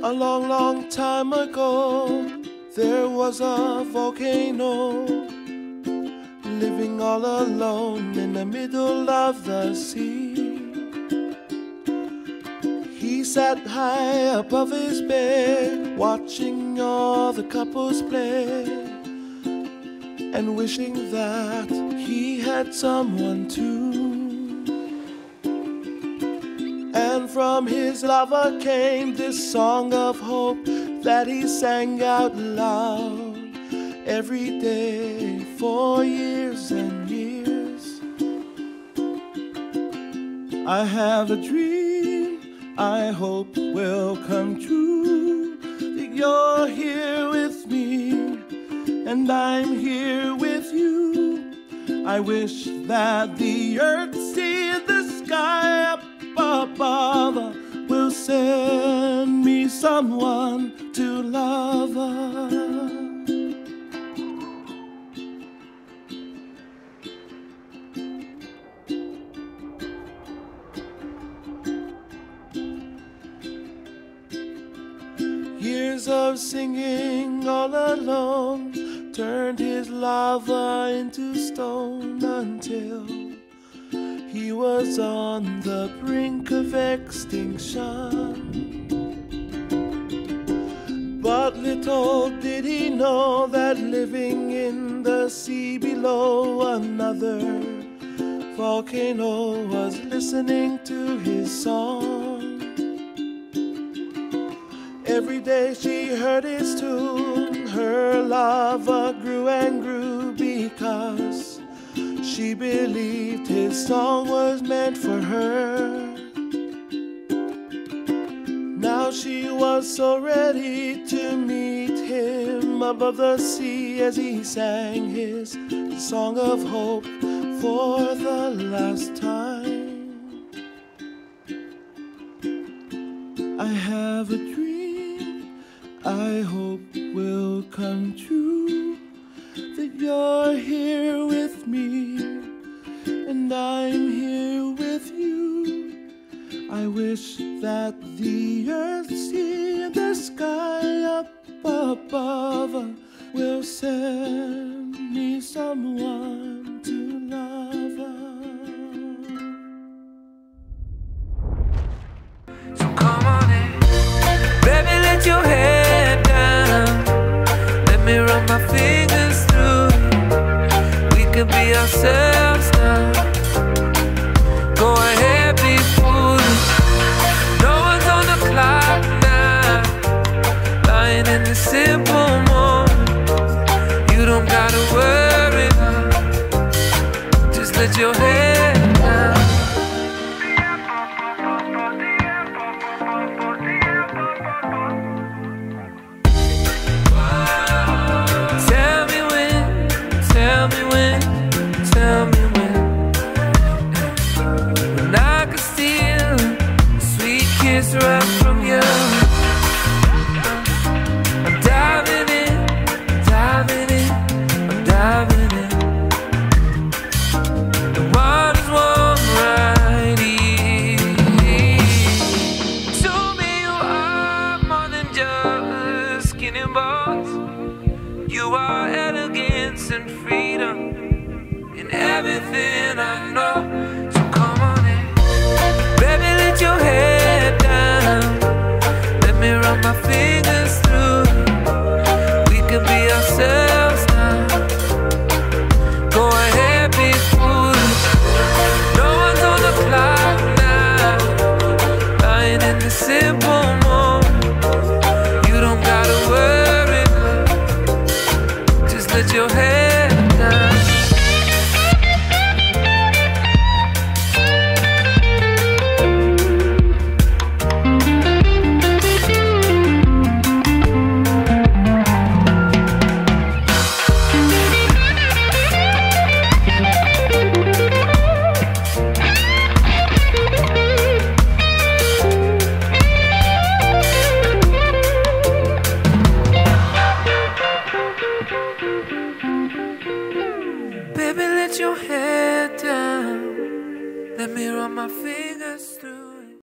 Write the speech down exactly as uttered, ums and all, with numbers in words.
A long, long time ago, there was a volcano living all alone in the middle of the sea. He sat high above his bed, watching all the couples play, and wishing that he had someone too. And from his lover came this song of hope that he sang out loud every day for years and years. I have a dream I hope will come true, that you're here with me and I'm here with you. I wish that the earth, sea, the sky up above will send me someone to love. Years of singing all alone turned his lava into stone until he was on the brink of extinction. But little did he know that living in the sea below, another volcano was listening to his song. Every day she heard his tune, her lava grew and grew because she believed his song was meant for her. Now she was so ready to meet him above the sea as he sang his song of hope for the last time. I have a dream I hope will come true, that you're here with me and I'm here with you. I wish that the earth, sea, and the sky up above will send me someone to love. So come on in, baby, let your head down. Let me run my fingers through it. We could be ourselves now. Go ahead, be foolish. No one's on the clock now. Lying in the simple moment. You don't gotta worry now. Just let your head down. Tell me when, tell me when, tell me when. When I could steal a sweet kiss right from you. I'm diving in, diving in, I'm diving in. The water's warm right here. To me you are more than just skin and bones. You are elegance and freedom in everything I know. So come on in, baby, let your head down. Let me run my fingers through it. We could be ourselves now. Go ahead, be foolish. No one's on the clock now. Lying in the simple moment. You don't gotta worry now. Just let your head down. Baby, let your head down. Let me run my fingers